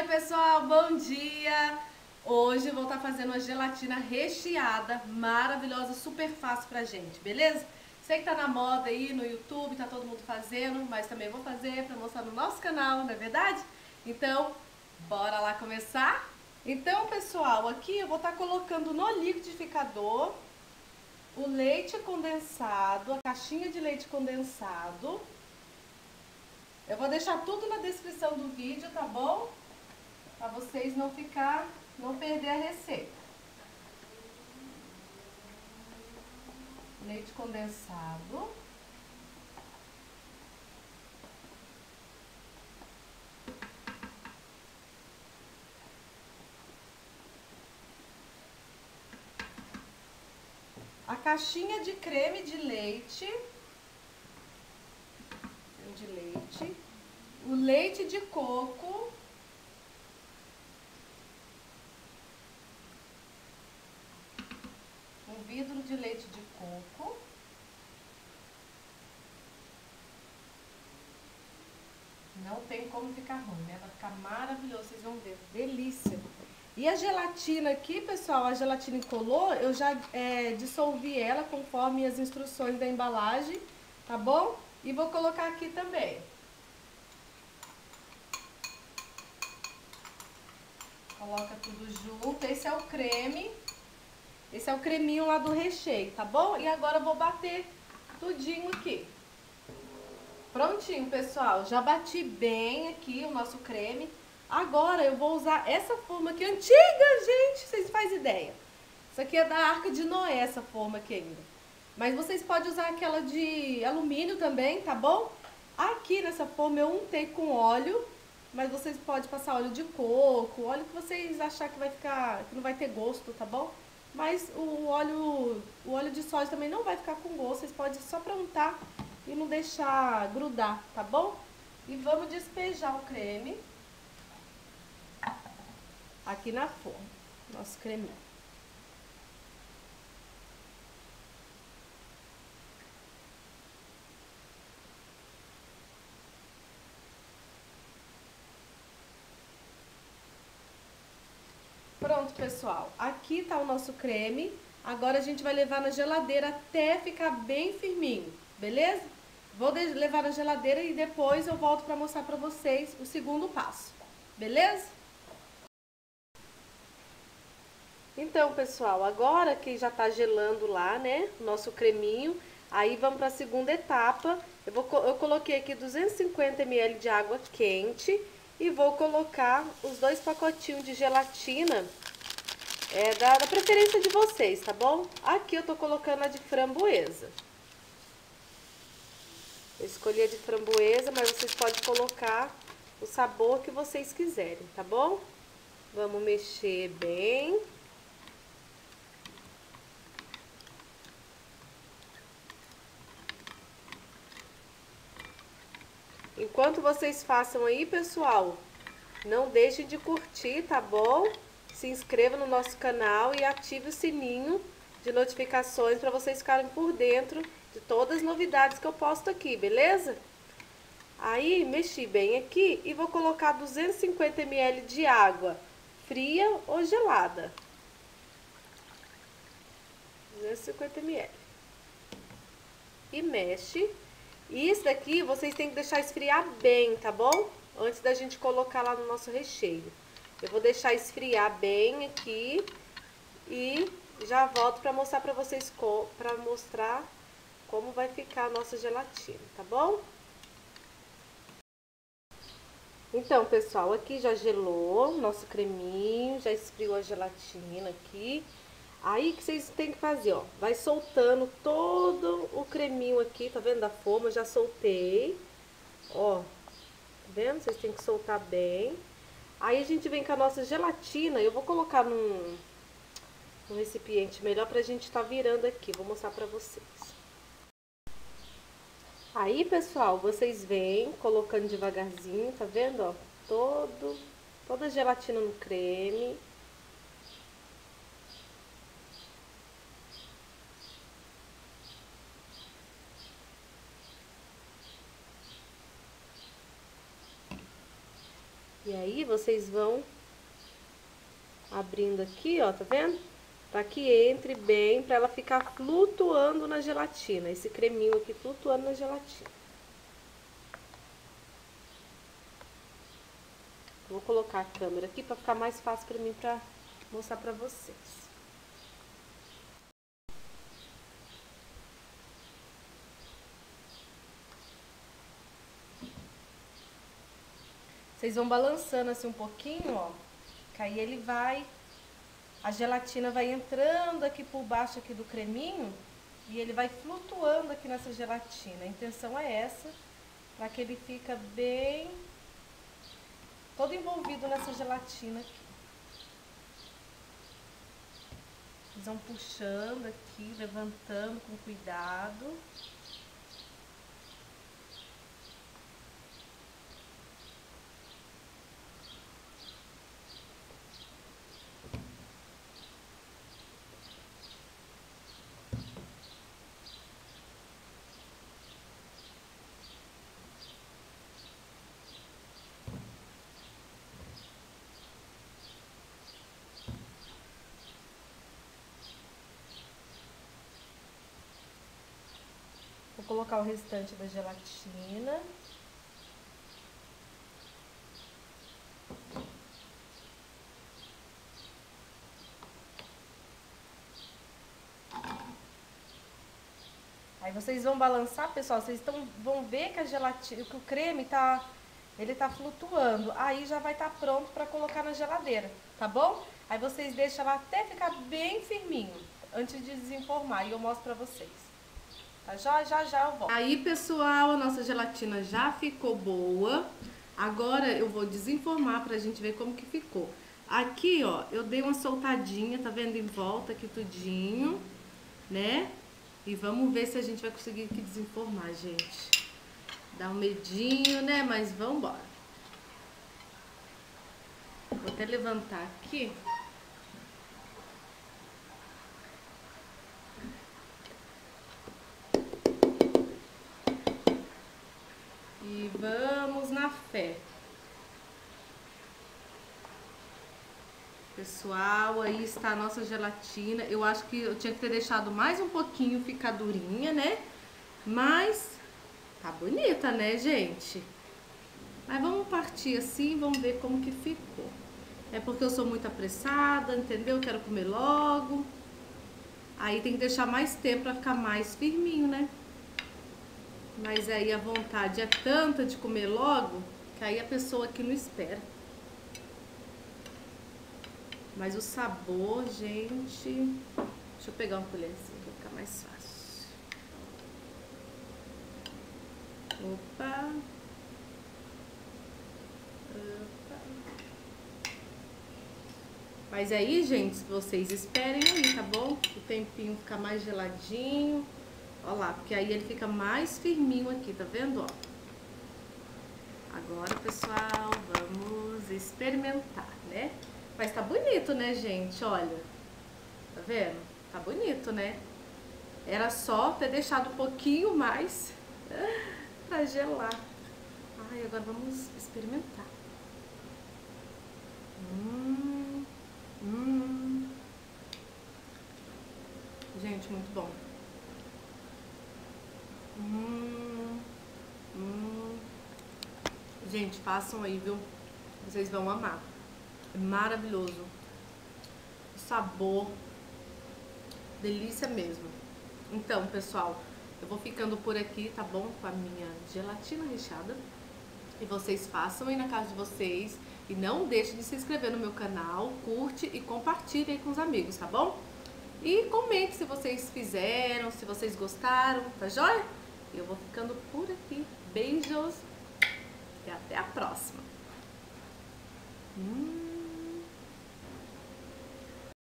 pessoal, bom dia! Hoje eu vou estar fazendo uma gelatina recheada, maravilhosa, super fácil pra gente, beleza? Sei que tá na moda aí no YouTube, tá todo mundo fazendo, mas também vou fazer pra mostrar no nosso canal, não é verdade? Então, bora lá começar? Então, pessoal, aqui eu vou estar colocando no liquidificador o leite condensado, a caixinha de leite condensado. Eu vou deixar tudo na descrição do vídeo, tá bom? Para vocês não perder a receita. Leite condensado. A caixinha de creme de leite. O leite de coco. Um vidro de leite de coco. Não tem como ficar ruim, né? Vai ficar maravilhoso, vocês vão ver. Delícia! E a gelatina aqui, pessoal, a gelatina incolor, eu já dissolvi ela conforme as instruções da embalagem, tá bom? E vou colocar aqui também. Coloca tudo junto. Esse é o creme. Esse é o creminho lá do recheio, tá bom? E agora eu vou bater tudinho aqui. Prontinho, pessoal. Já bati bem aqui o nosso creme. Agora eu vou usar essa forma aqui antiga, gente. Vocês fazem ideia. Isso aqui é da Arca de Noé, essa forma aqui ainda. Mas vocês podem usar aquela de alumínio também, tá bom? Aqui nessa forma eu untei com óleo. Mas vocês podem passar óleo de coco, óleo que vocês acharem que vai ficar, que não vai ter gosto, tá bom? Mas o óleo de soja também não vai ficar com gosto, vocês podem só pra untar e não deixar grudar, tá bom? E vamos despejar o creme aqui na forma, nosso creminho. Pronto, pessoal. Aqui tá o nosso creme. Agora a gente vai levar na geladeira até ficar bem firminho, beleza? Vou levar na geladeira e depois eu volto para mostrar para vocês o segundo passo, beleza? Então, pessoal, agora que já tá gelando lá, né, o nosso creminho, aí vamos para a segunda etapa. Eu coloquei aqui 250 ml de água quente e vou colocar os 2 pacotinhos de gelatina, da preferência de vocês, tá bom? Aqui eu tô colocando a de framboesa. Eu escolhi a de framboesa, mas vocês podem colocar o sabor que vocês quiserem, tá bom? Vamos mexer bem. Enquanto vocês façam aí, pessoal, não deixem de curtir, tá bom? Se inscreva no nosso canal e ative o sininho de notificações para vocês ficarem por dentro de todas as novidades que eu posto aqui, beleza? Aí, mexi bem aqui e vou colocar 250 ml de água, fria ou gelada. 250 ml. E mexe. E isso daqui vocês têm que deixar esfriar bem, tá bom? Antes da gente colocar lá no nosso recheio. Eu vou deixar esfriar bem aqui e já volto para mostrar para vocês como vai ficar a nossa gelatina, tá bom? Então, pessoal, aqui já gelou o nosso creminho, já esfriou a gelatina aqui. Aí, o que vocês têm que fazer, ó, vai soltando todo o creminho aqui, tá vendo da forma? Eu já soltei, ó, tá vendo? Vocês têm que soltar bem. Aí, a gente vem com a nossa gelatina, eu vou colocar num recipiente melhor pra gente tá virando aqui, vou mostrar pra vocês. Aí, pessoal, vocês vêm colocando devagarzinho, tá vendo, ó, toda a gelatina no creme. E aí, vocês vão abrindo aqui, ó, tá vendo? Pra que entre bem, pra ela ficar flutuando na gelatina. Esse creminho aqui flutuando na gelatina. Vou colocar a câmera aqui pra ficar mais fácil pra mim pra mostrar pra vocês. Vocês vão balançando assim um pouquinho, ó. Que aí ele vai... A gelatina vai entrando aqui por baixo aqui do creminho e ele vai flutuando aqui nessa gelatina. A intenção é essa, para que ele fica bem todo envolvido nessa gelatina aqui. Vocês vão puxando aqui, levantando com cuidado. Vou colocar o restante da gelatina. Aí vocês vão balançar, pessoal, vocês vão ver que a gelatina, que o creme ele tá flutuando. Aí já vai estar pronto para colocar na geladeira, tá bom? Aí vocês deixam ela até ficar bem firminho, antes de desenformar, e eu mostro pra vocês. Tá? Já eu volto. Aí, pessoal, a nossa gelatina já ficou boa. Agora eu vou desenformar pra gente ver como que ficou. Aqui, ó, eu dei uma soltadinha, tá vendo? Em volta aqui tudinho, né? E vamos ver se a gente vai conseguir aqui desenformar, gente. Dá um medinho, né? Mas vamos embora. Vou até levantar aqui. E vamos na fé. Pessoal, aí está a nossa gelatina. Eu acho que eu tinha que ter deixado mais um pouquinho ficar durinha, né? Mas tá bonita, né, gente? Mas vamos partir assim, vamos ver como que ficou. É porque eu sou muito apressada, entendeu? Quero comer logo. Aí tem que deixar mais tempo pra ficar mais firminho, né? Mas aí a vontade é tanta de comer logo, que aí a pessoa aqui não espera. Mas o sabor, gente... Deixa eu pegar uma colherzinha pra ficar mais fácil. Opa! Opa! Mas aí, gente, vocês esperem aí, tá bom? O tempinho ficar mais geladinho. Ó lá, porque aí ele fica mais firminho aqui, tá vendo, ó? Agora, pessoal, vamos experimentar, né? Mas tá bonito, né, gente? Olha, tá vendo? Tá bonito, né? Era só ter deixado um pouquinho mais pra gelar. Ai, agora vamos experimentar. Gente, muito bom. Gente, façam aí, viu? Vocês vão amar. É maravilhoso. O sabor. Delícia mesmo. Então, pessoal, eu vou ficando por aqui, tá bom? Com a minha gelatina recheada. E vocês façam aí na casa de vocês. E não deixem de se inscrever no meu canal, curte e compartilhe aí com os amigos, tá bom? E comente se vocês fizeram, se vocês gostaram, tá joia? Eu vou ficando por aqui. Beijos e até a próxima.